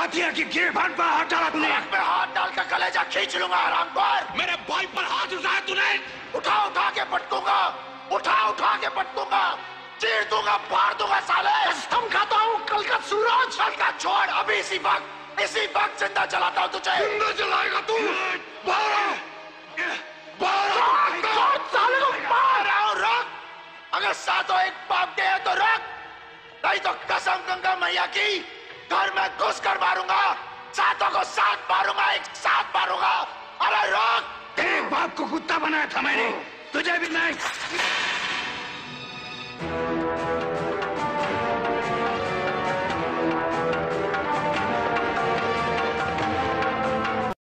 हथिया की गिरफ्तार पर हाथ डाला तूने। मैं हाथ डाल कर कलेजा खींच लूंगा आराम पर। मेरे भाई पर हाथ उठाया तूने। उठा उठा के पटकूंगा, उठा उठा के पटकूंगा, चीर दूंगा, फाड़ दूंगा साले। कसम खाता हूँ कल का सूरज। कल का छोड़, अभी इसी वक्त जिंदा जलाता हूँ तुझे। जिंदा जलाएगा तू। बाहर साले को मार रहा हूँ, रोक। अगर सातों एक बाप के हैं तो रोक, नहीं तो कसम गंगा मैया की घर में घुस कर मारूंगा। सातों को साथ मारूंगा, एक साथ मारूंगा। अरे रोक। तेरे बाप को कुत्ता बनाया था मैंने, तुझे भी नहीं।